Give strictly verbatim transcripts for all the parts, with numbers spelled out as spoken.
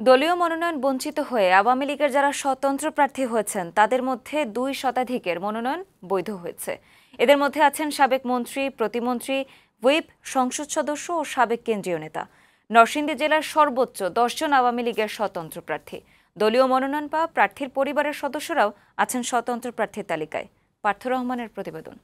দলীয় মনোনয়ন বঞ্চিত হয়ে আওয়ামী লীগের যারা স্বতন্ত্র প্রার্থী হয়েছেন তাদের মধ্যে দুই শতাধিকের মনোনয়ন বৈধ হয়েছে। এদের মধ্যে আছেন সাবেক মন্ত্রী, প্রতিমন্ত্রী, হুইপ, সংসদ সদস্য ও সাবেক কেন্দ্রীয় নেতা। নরসিংদী জেলার সর্বোচ্চ দশজন আওয়ামী লীগের স্বতন্ত্র প্রার্থী। দলীয় মনোনয়ন পাওয়া প্রার্থীর পরিবারের সদস্যরাও আছেন স্বতন্ত্র প্রার্থীর তালিকায়। পার্থ রহমানের প্রতিবেদন।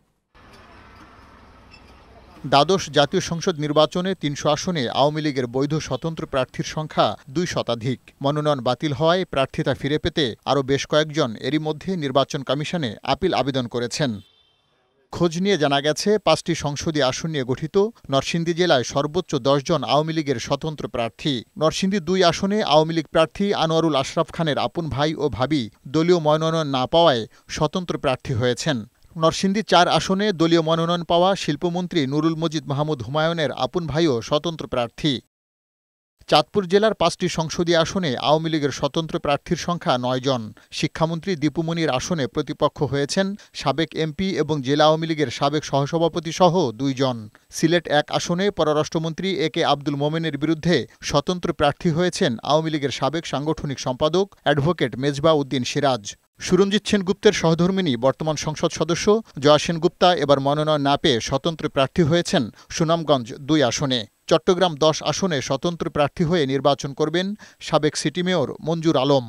দ্বাদশ জাতীয় সংসদ নির্বাচনে তিনশো আসনে আওয়ামী লীগের বৈধ স্বতন্ত্র প্রার্থীর সংখ্যা দুই শতাধিক। মনোনয়ন বাতিল হওয়ায় প্রার্থিতা ফিরে পেতে আরও বেশ কয়েকজন এরই মধ্যে নির্বাচন কমিশনে আপিল আবেদন করেছেন। খোঁজ নিয়ে জানা গেছে, পাঁচটি সংসদীয় আসন নিয়ে গঠিত নরসিংদী জেলায় সর্বোচ্চ দশজন আওয়ামী লীগের স্বতন্ত্র প্রার্থী। নরসিংদী দুই আসনে আওয়ামী লীগ প্রার্থী আনোয়ারুল আশরাফ খানের আপন ভাই ও ভাবি দলীয় মনোনয়ন না পাওয়ায় স্বতন্ত্র প্রার্থী হয়েছেন। নরসিংদী চার আসনে দলীয় মনোনয়ন পাওয়া শিল্পমন্ত্রী নুরুল মজিদ মাহমুদ হুমায়ুনের আপন ভাইও স্বতন্ত্র প্রার্থী। চাঁদপুর জেলার পাঁচটি সংসদীয় আসনে আওয়ামী লীগের স্বতন্ত্র প্রার্থীর সংখ্যা নয় জন। শিক্ষামন্ত্রী দীপুমনির আসনে প্রতিপক্ষ হয়েছেন সাবেক এমপি এবং জেলা আওয়ামী লীগের সাবেক সহসভাপতি সহ দুইজন। সিলেট এক আসনে পররাষ্ট্রমন্ত্রী এ কে আব্দুল মোমেনের বিরুদ্ধে স্বতন্ত্র প্রার্থী হয়েছেন আওয়ামী লীগের সাবেক সাংগঠনিক সম্পাদক অ্যাডভোকেট মেজবা উদ্দিন সিরাজ। সুরঞ্জিত সেনগুপ্তের সহধর্মিণী বর্তমান সংসদ সদস্য জয়া সেনগুপ্তা এবার মনোনয়ন না পেয়ে স্বতন্ত্র প্রার্থী হয়েছেন সুনামগঞ্জ দুই আসনে। চট্টগ্রাম দশ আসনে স্বতন্ত্র প্রার্থী হয়ে নির্বাচন করবেন সাবেক সিটি মেয়র মঞ্জুর আলম।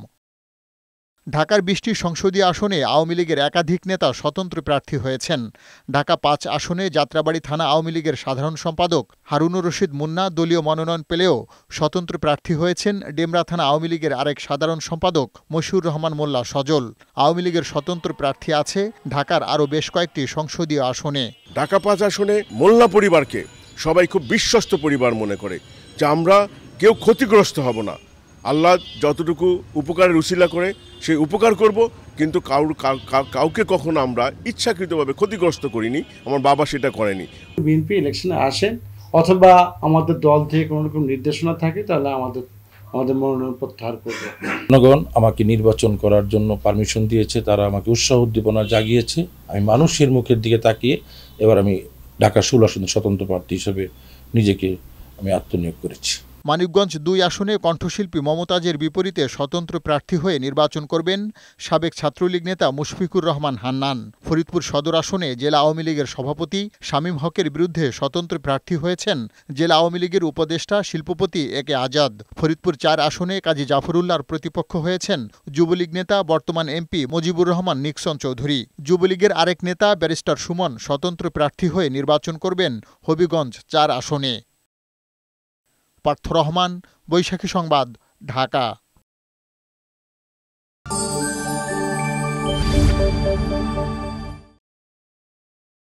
ঢাকার বিশটি সংসদীয় আসনে আওয়ামী লীগের একাধিক নেতা স্বতন্ত্র প্রার্থী হয়েছেন। ঢাকা পাঁচ আসনে যাত্রাবাড়ী থানা আওয়ামী লীগের সাধারণ সম্পাদক হারুনুর রশিদ মুন্না দলীয় মনোনয়ন পেলেও স্বতন্ত্র প্রার্থী হয়েছেন ডেমরা থানা আওয়ামী লীগের আরেক সাধারণ সম্পাদক মশিউর রহমান মোল্লা সজল। আওয়ামী লীগের স্বতন্ত্র প্রার্থী আছে ঢাকার আরও বেশ কয়েকটি সংসদীয় আসনে। ঢাকা পাঁচ আসনে মোল্লা পরিবারকে সবাই খুব বিশ্বস্ত পরিবার মনে করে যে আমরা কেউ ক্ষতিগ্রস্ত হব না। আল্লাহ যতটুকু উপকারের উসিলা করে সেই উপকার করব, কিন্তু কাউর কাউকে কখনো আমরা ইচ্ছাকৃতভাবে ক্ষতিগ্রস্ত করিনি। আমার বাবা সেটা করেনি। বিএনপি ইলেকশনে আসেন অথবা আমাদের দল থেকে কোনো রকম নির্দেশনা থাকে তাহলে আমাদের আমাদের মনোনয়ন প্রত্যাহার করবে। জনগণ আমাকে নির্বাচন করার জন্য পারমিশন দিয়েছে, তারা আমাকে উৎসাহ উদ্দীপনা জাগিয়েছে। আমি মানুষের মুখের দিকে তাকিয়ে এবার আমি ঢাকা ষোলো আসনের স্বতন্ত্র প্রার্থী হিসেবে নিজেকে আমি আত্মনিয়োগ করেছি। মানিকগঞ্জ দুই আসনে কণ্ঠশিল্পী মমতাজের বিপরীতে স্বতন্ত্র প্রার্থী হয়ে নির্বাচন করবেন সাবেক ছাত্রলীগ নেতা মুশফিকুর রহমান হান্নান। ফরিদপুর সদর আসনে জেলা আওয়ামী লীগের সভাপতি শামীম হকের বিরুদ্ধে স্বতন্ত্র প্রার্থী হয়েছেন জেলা আওয়ামী লীগের উপদেষ্টা শিল্পপতি এ কে আজাদ। ফরিদপুর চার আসনে কাজী জাফরুল্লাহর প্রতিপক্ষ হয়েছেন যুবলীগ নেতা বর্তমান এমপি মুজিবুর রহমান নিক্সন চৌধুরী। যুবলীগের আরেক নেতা ব্যারিস্টার সুমন স্বতন্ত্র প্রার্থী হয়ে নির্বাচন করবেন হবিগঞ্জ চার আসনে। পার্থ রহমান, বৈশাখী সংবাদ, ঢাকা।